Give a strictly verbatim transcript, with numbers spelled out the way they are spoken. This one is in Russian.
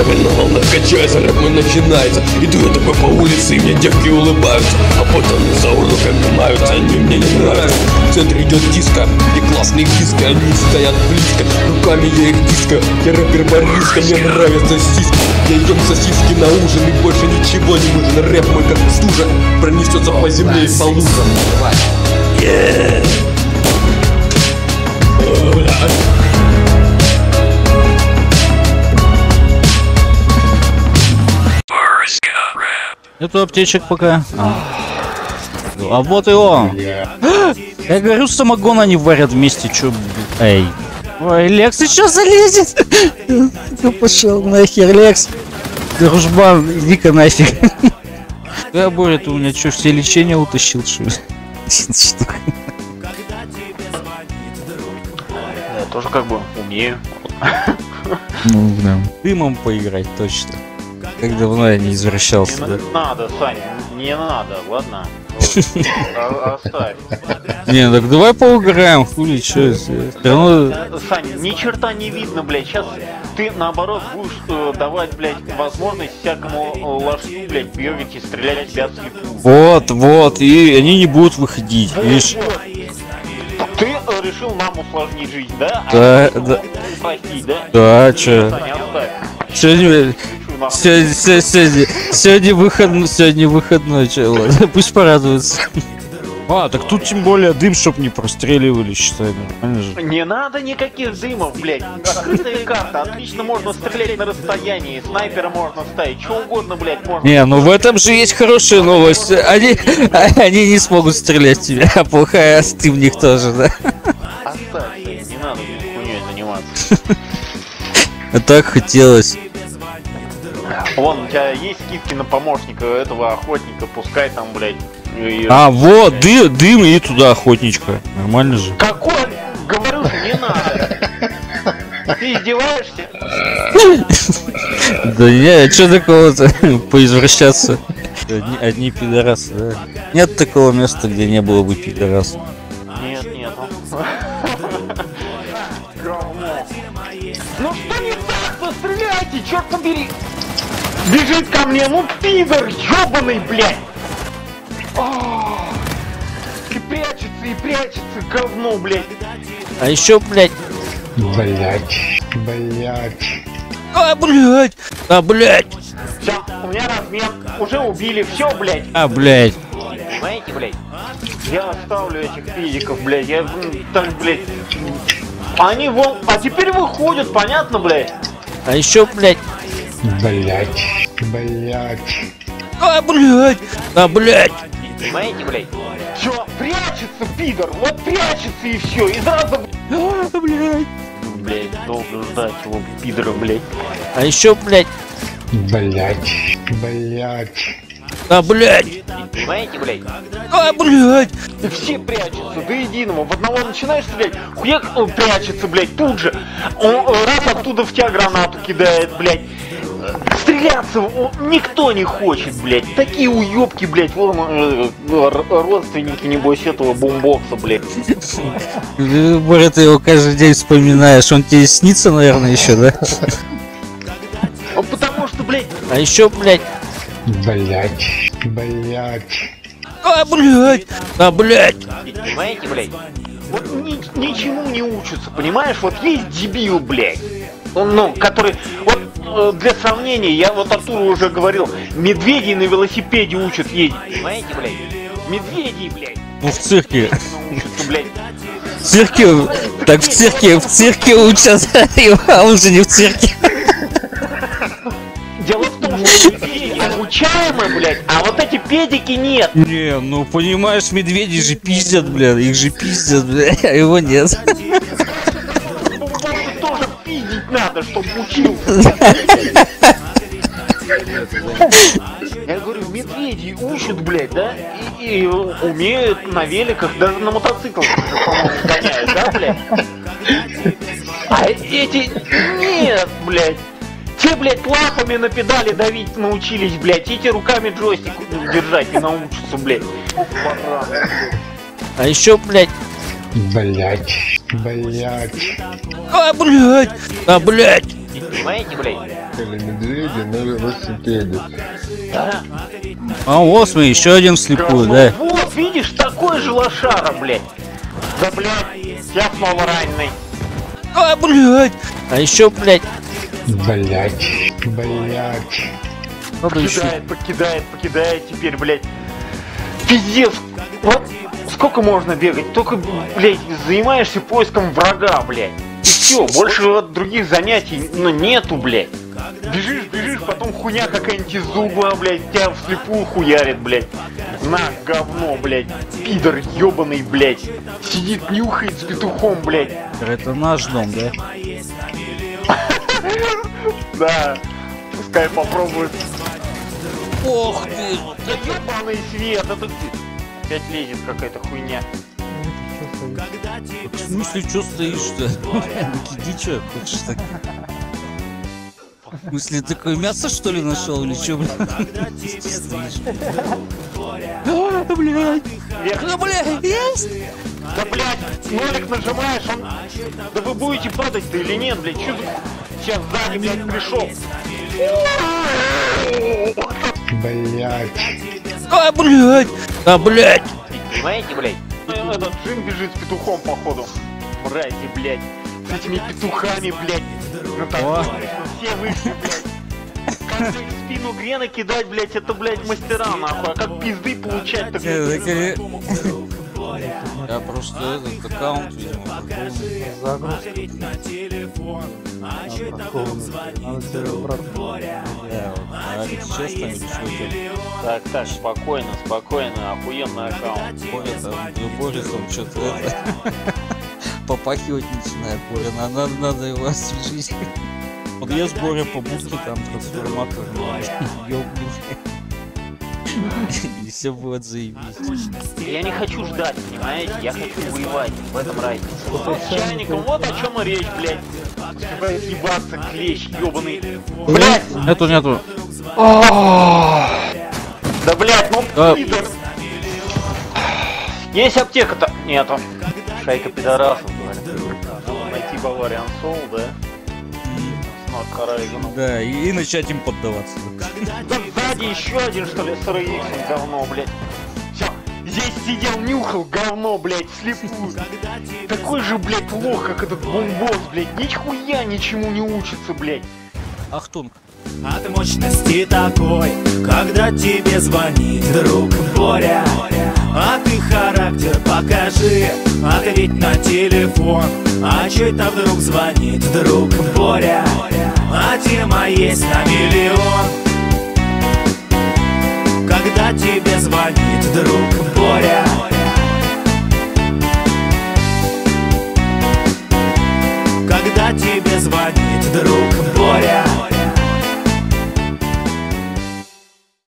На волнах качается, рэп мой начинается. Иду я такой по улице, и мне девки улыбаются. А потом за урлыками маются, они мне не нравятся. В центре идет диско, и классные диски, они стоят близко. Руками я их диско, я рэпер Бориска, мне нравятся сиськи. Я ем сосиски на ужин, и больше ничего не нужно. Рэп мой как стужа, пронесется по земле и по лужам. Yeah. Нету аптечек пока. А, а вот и он. Я говорю, самогон они варят вместе. Чё, эй. Ой, Лекс сейчас залезет. Ты пошел нахер, Лекс. Дружбан, иди-ка нафиг. Да, Боря, ты у меня что, все лечения утащил, что ли? Я тоже как бы умею. Ну, да. Дымом поиграть, точно. Как давно я не извращался, не да? Надо, Саня, не надо, ладно? Оставь. Не, так давай поугараем, хули, чё? Саня, ни черта не видно, блядь, сейчас ты наоборот будешь э, давать, блядь, возможность всякому э, лошку, блядь, бегать и стрелять в тебя слепую. Вот, вот, и они не будут выходить, вот, видишь? Вот. Ты э, решил нам усложнить жизнь, да? Да, а да. Прости, да? Да, чё? Саня, оставь. Сегодня, сегодня, сегодня, сегодня выходной, сегодня выходной, чё, ладно, пусть порадуется. А, так тут тем более дым, чтоб не простреливали, считай, нормально же. Не надо никаких дымов, блядь. Открытая карта, отлично можно стрелять на расстоянии, снайпера можно ставить, что угодно, блядь, можно. Не, ну в этом же есть хорошая новость. Они, они не смогут стрелять в тебя, а плохая, ты в них тоже, да? Оставь, не надо хуйней заниматься. А так хотелось. Вон, у тебя есть скидки на помощника этого охотника, пускай там, блядь. И... А, вот, дым, дым и туда охотничка. Нормально же. Какой? Говорю же, не надо. Ты издеваешься? Да не, что такого-то поизвращаться? Одни, одни пидорасы, да? Нет такого места, где не было бы пидорас. Нет, нет. Ну что не так, ну стреляйте, черт побери! Бежит ко мне, ну пидор, ёбаный, блядь! О, и прячется, и прячется, говно, блядь! А еще, блядь. Блядь, блядь. А, блядь! А, блядь! Все, у меня размен, уже убили, все, блядь! А, блядь! Понимаете, блядь? Я оставлю этих педиков, блядь, я так, блядь... Они вон, а теперь выходят, понятно, блядь? А еще, блядь. Блядь, блядь. А, блядь. А, блядь. Понимаете, блядь? Все, прячется, пидор, вот прячется и все, и сразу... А, блядь. Блядь, долго ждать его, пидора, блядь. А еще, блядь. Блядь, блядь. А, блядь. Понимаете, блядь? А, блядь. И все прячутся до единого. В одного начинаешь стрелять, хуяк, он прячется, блядь, тут же. Он раз оттуда в тебя гранату кидает, блядь. Стреляться он, никто не хочет, блядь. Такие уёбки, блядь, вон э, родственники, небось, этого бомбокса, блядь. Боря, ты его каждый день вспоминаешь. Он тебе снится, наверное, еще, да? Потому что, блядь. А еще, блядь. Блядь, блядь. А, блядь. А, блядь. Понимаете, блядь? Вот ни, ничему не учатся, понимаешь? Вот есть дебил, блядь. Он, ну, который... Вот э, для сравнения, я вот Артуру уже говорил, медведей на велосипеде учат ездить. Понимаете, блядь? Медведей, блядь. Ну, в цирке. Учатся, блядь. В цирке... Так в цирке, в цирке учат, а он же не в цирке. Дело в том, что медведи обучаемы, блядь, а вот эти педики нет. Не, ну понимаешь, медведи же пиздят, блядь, их же пиздят, блядь, а его нет. Тоже пиздить надо, чтобы учился. Я говорю, медведи учат, блядь, да? И, и умеют на великах, даже на мотоциклах, по-моему, гоняют, да, блядь? А эти... Нет, блядь. Те, блядь, лапами на педали давить научились, блядь. Эти руками джойстик держать не научатся, блядь. А еще, блядь. Блядь, блядь. А, блядь. А, блядь. Понимаете, блядь? или медведи на велосипеде. Да. А вот смотри, еще один вслепую, да. Вот, видишь, такой же лошара, блядь. Да, блядь, я снова раненый. А, блядь. А еще, блядь. Блять, блять. Надо еще. Покидает, покидает, покидает теперь, блядь. Пиздец. Вот сколько можно бегать? Только, блядь, занимаешься поиском врага, блядь. И все, больше вот других занятий, ну, нету, блядь. Бежишь, бежишь, потом хуйня какая-нибудь из угла, блядь, тебя вслепую хуярит, блядь. На, говно, блядь. Пидор ебаный, блядь. Сидит, нюхает с петухом, блядь. Это наш дом, да? Да, пускай попробует. Ох ты. Да ебаный свет, это... Опять лезет какая-то хуйня. В смысле, что стоишь-то? Иди, что хочешь так? В смысле, такое мясо, что ли, нашел или что, блядь? А, блядь! Да, блядь, есть! Да, блядь, нолик нажимаешь, он... Да вы будете падать-то или нет, блядь? Чё за... Сейчас сзади, блядь, пришел. Блять. А, блядь! А, блядь! Понимаете, блядь? Ну, этот Джин бежит с петухом, походу. Мрази, блядь. С этими петухами, блядь. Ну так, О. все вышли, блядь. Как в спину грена кидать, блядь, это, блядь, мастера, нахуй. А как пизды получать, так... Я просто этот аккаунт, видимо, Так, так, спокойно, спокойно, охуенный аккаунт. Боря там что-то попахивать начинает, Боря, надо, надо его освежить. Вот я с Боря по будке там трансформатор ёбну. И все будет заебись. Я не хочу ждать, понимаете? Я хочу воевать. В этом разница. Вот с чайником, вот о чем и речь, блядь. Успевает ебаться клещ ебаный. Блядь! Нету, нету. Да, блядь, ну Да. пидор. Есть аптека-то? Нету. Шайка пидорасов, говорят. Надо найти Бавариан Соул, да? С Марк Да, и, и начать им поддаваться. Да сзади еще один, что ли, с эр икс, говно, блядь. Все, здесь сидел, нюхал говно, блядь, вслепую. Такой же, блядь, лох, как этот бомбос, блядь. Нихуя ничему не учится, блядь. Ахтунг. От мощности такой, когда тебе звонит друг Боря. А ты характер покажи, ответь на телефон. А чё это вдруг звонит друг Боря? А тема есть на миллион. Когда тебе звонит друг Боря.